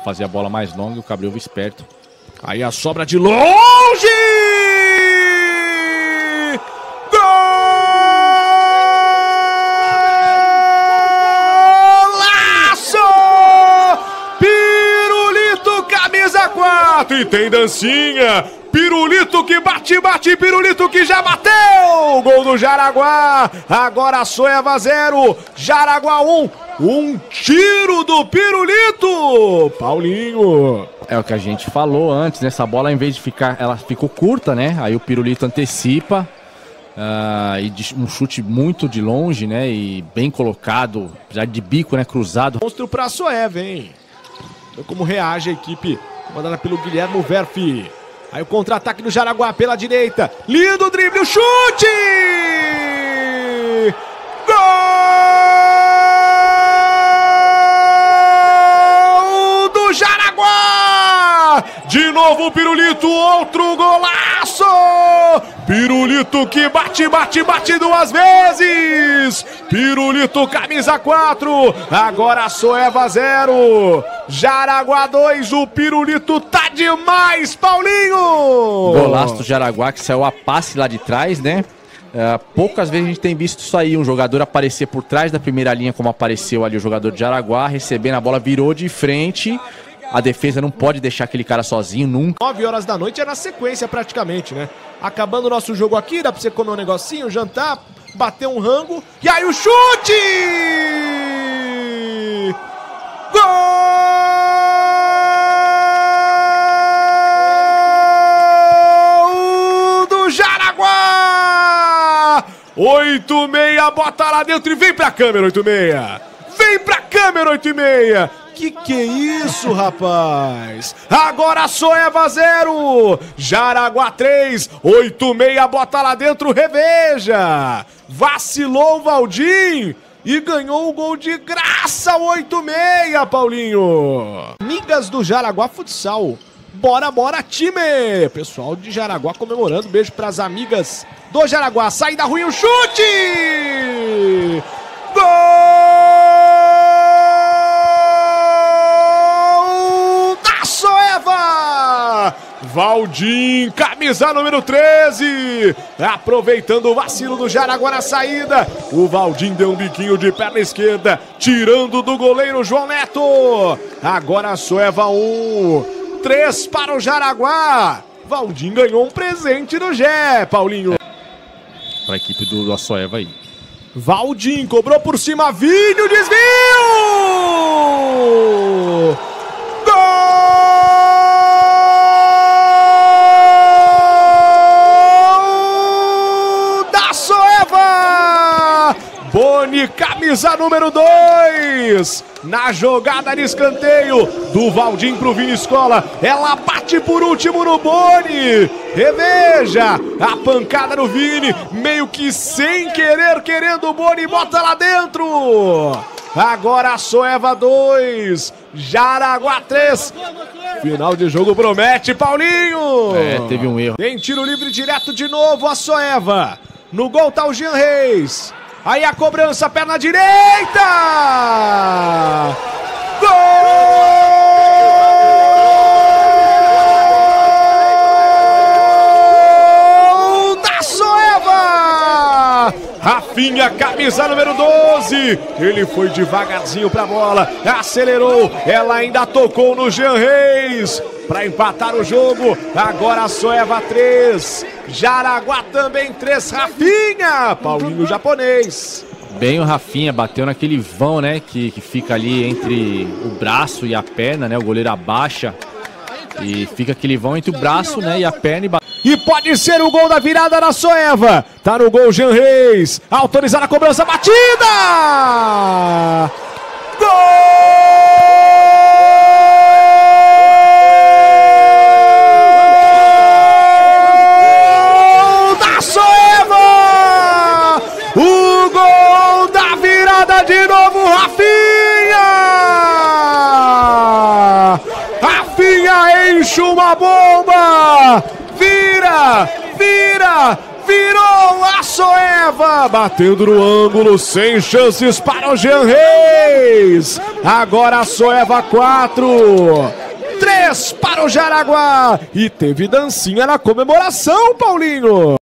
fazer a bola mais longa e o Cabreúva esperto. Aí a sobra de longe! Golaço! Pirulito, camisa 4 e tem dancinha. Pirulito que bate, bate, Pirulito que já bateu! Gol do Jaraguá, agora Soeva 0, Jaraguá 1, um tiro do Pirulito! Paulinho! É o que a gente falou antes, né? Essa bola, em vez de ficar, ela ficou curta, né? Aí o Pirulito antecipa, e um chute muito de longe, né? E bem colocado, já de bico, né? Cruzado. Monstro pra Soeva, hein? Olha como reage a equipe, comandada pelo Guilherme Verfi. Aí o contra-ataque do Jaraguá pela direita. Lindo drible, o chute! Gol do Jaraguá! De novo o Pirulito, outro golaço! Pirulito que bate, bate, bate 2 vezes! Pirulito, camisa 4, agora Soeva 0, Jaraguá 2, o Pirulito tá demais, Paulinho! Golaço do Jaraguá que saiu a passe lá de trás, né? Poucas vezes a gente tem visto isso aí, um jogador aparecer por trás da primeira linha, como apareceu ali o jogador de Jaraguá, recebendo a bola, virou de frente. A defesa não pode deixar aquele cara sozinho, nunca. 9 horas da noite é na sequência praticamente, né? Acabando o nosso jogo aqui, dá pra você comer um negocinho, jantar, bater um rango. E aí o chute! Gol do Jaraguá! 8-6, bota lá dentro e vem pra câmera, 8-6. Vem pra câmera, 8-6. Que é isso, rapaz? Agora Soeva 0, Jaraguá 3, 8-6, bota lá dentro, reveja. Vacilou o Valdir e ganhou o gol de graça, 8-6, Paulinho. Amigas do Jaraguá Futsal, bora, bora, time! Pessoal de Jaraguá comemorando, beijo pras amigas do Jaraguá. Saída ruim, o chute! Gol! Valdir, camisa número 13, aproveitando o vacilo do Jaraguá na saída, o Valdir deu um biquinho de perna esquerda, tirando do goleiro João Neto. Agora a Soeva 1, 3 para o Jaraguá. Valdir ganhou um presente do Gé, Paulinho. Para a equipe do Soeva aí. Valdir cobrou por cima, Vinho, desvio! Boni, camisa número 2, na jogada de escanteio do Valdir pro Vini Escola, ela bate por último no Boni, reveja a pancada do Vini, meio que sem querer, querendo o Boni, bota lá dentro, agora a Soeva 2, Jaraguá 3, final de jogo promete, Paulinho! Teve um erro. Tem tiro livre direto de novo a Soeva, no gol tá o Jean Reis. Aí a cobrança, perna direita! Gol da Soeva! Rafinha, camisa número 12. Ele foi devagarzinho pra bola, acelerou, ela ainda tocou no Jean Reis para empatar o jogo. Agora a Soeva 3, Jaraguá também 3, Rafinha, Paulinho japonês. Bem o Rafinha, bateu naquele vão, né, que fica ali entre o braço e a perna, né, o goleiro abaixa e fica aquele vão entre o braço, né, e a perna e pode ser o gol da virada da Soeva. Tá no gol Jean Reis, autorizada a cobrança, batida! Gol! De novo, Rafinha! Rafinha enche uma bomba! Vira! Vira! Virou a Soeva, batendo no ângulo, sem chances para o Jean Reis. Agora a Soeva 4, 3 para o Jaraguá. E teve dancinha na comemoração, Paulinho.